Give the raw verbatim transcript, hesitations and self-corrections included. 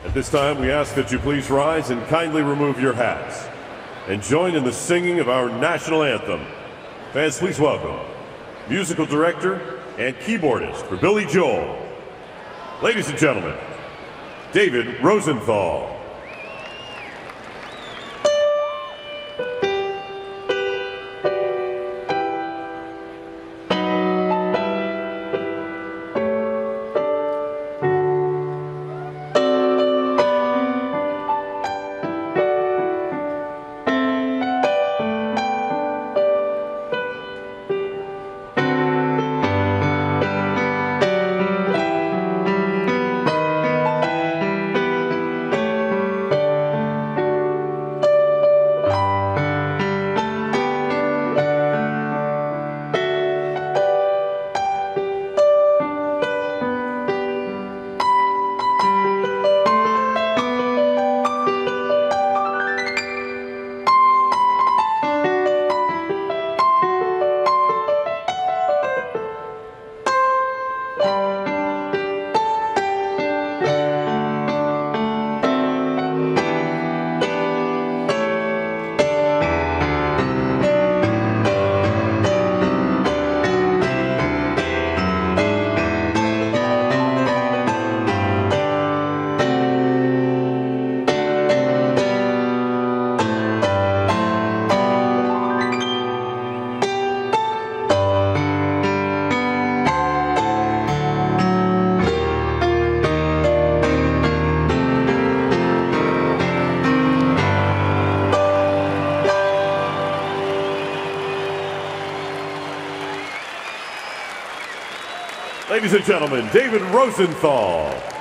At this time, we ask that you please rise and kindly remove your hats and join in the singing of our national anthem. Fans, please welcome musical director and keyboardist for Billy Joel, ladies and gentlemen, David Rosenthal. Ladies and gentlemen, David Rosenthal.